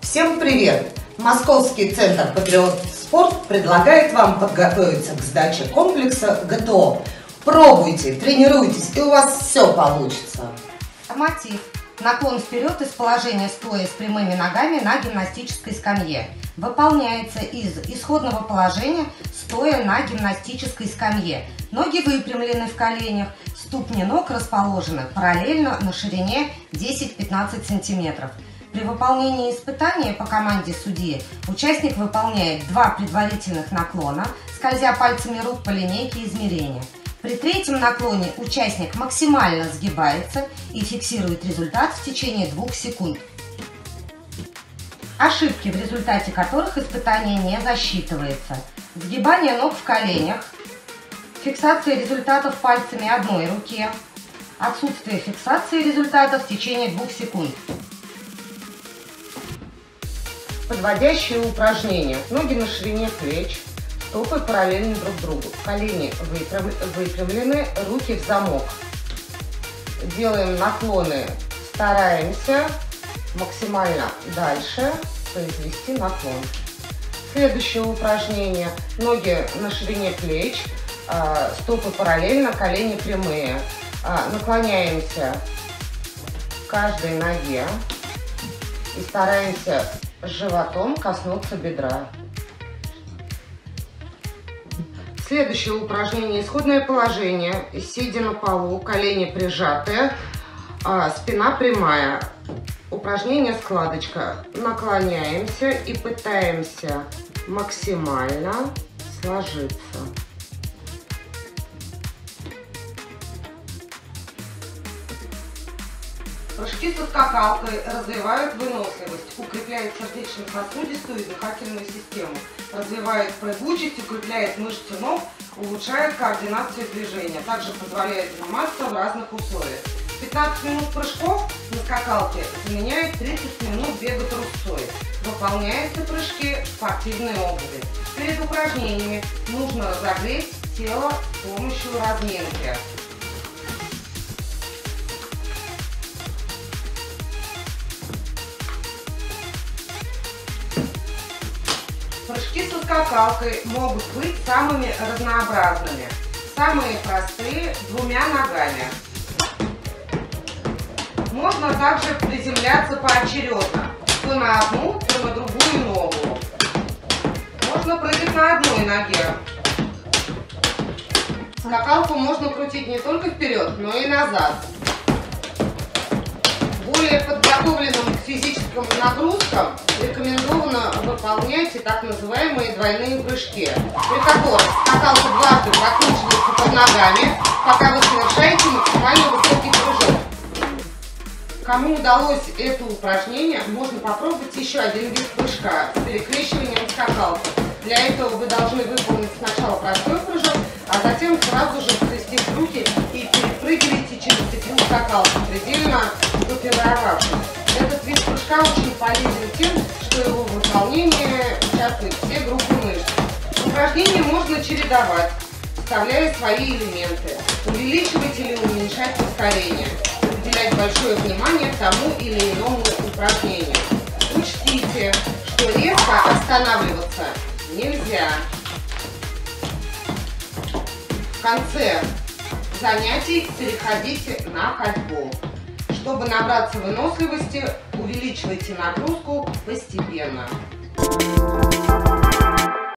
Всем привет! Московский центр Патриот Спорт предлагает вам подготовиться к сдаче комплекса ГТО. Пробуйте, тренируйтесь, и у вас все получится. Мотив. Наклон вперед из положения стоя с прямыми ногами на гимнастической скамье. Выполняется из исходного положения стоя на гимнастической скамье. Ноги выпрямлены в коленях, ступни ног расположены параллельно на ширине 10-15 см. При выполнении испытания по команде судьи участник выполняет 2 предварительных наклона, скользя пальцами рук по линейке измерения. При третьем наклоне участник максимально сгибается и фиксирует результат в течение 2 секунд. Ошибки, в результате которых испытание не засчитывается. Сгибание ног в коленях, фиксация результатов пальцами одной руки, отсутствие фиксации результата в течение 2 секунд. Подводящие упражнения. Ноги на ширине плеч, стопы параллельны друг другу, колени выпрямлены, руки в замок. Делаем наклоны, стараемся максимально дальше произвести наклон. Следующее упражнение. Ноги на ширине плеч, стопы параллельно, колени прямые. Наклоняемся к каждой ноге и стараемся животом коснуться бедра. Следующее упражнение. Исходное положение. Сидя на полу, колени прижатые, спина прямая. Упражнение складочка. Наклоняемся и пытаемся максимально сложиться. Прыжки со скакалкой развивают выносливость, укрепляют сердечно-сосудистую и дыхательную систему, развивает прыгучесть, укрепляет мышцы ног, улучшает координацию движения, также позволяет заниматься в разных условиях. 15 минут прыжков на скакалке заменяет 30 минут бега трусцой. Выполняются прыжки в спортивной обуви. Перед упражнениями нужно разогреть тело с помощью разминки. Прыжки со скакалкой могут быть самыми разнообразными. Самые простые – 2 ногами. Можно также приземляться поочередно, то на одну, то на другую ногу. Можно прыгать на одной ноге. Скакалку можно крутить не только вперед, но и назад. Более подготовленным к физическим нагрузкам рекомендовано выполнять и так называемые двойные прыжки, при которых скакалка дважды прокручивается под ногами, пока вы совершаете максимально высокий прыжок. Кому удалось это упражнение, можно попробовать еще один вид прыжка с перекрещиванием скакалки. Для этого вы должны выполнить сначала простой прыжок, а затем сразу же скрестив руки и перепрыгиваете через стекло скакалки, предельно потренировавшись. Этот вид прыжка очень полезен тем, что его в выполнении участвуют все группы мышц. Упражнения можно чередовать, вставляя свои элементы, увеличивать или уменьшать повторение, уделять большое внимание тому или иному упражнению. Учтите, что резко останавливаться нельзя. В конце занятий переходите на ходьбу. Чтобы набраться выносливости, увеличивайте нагрузку постепенно.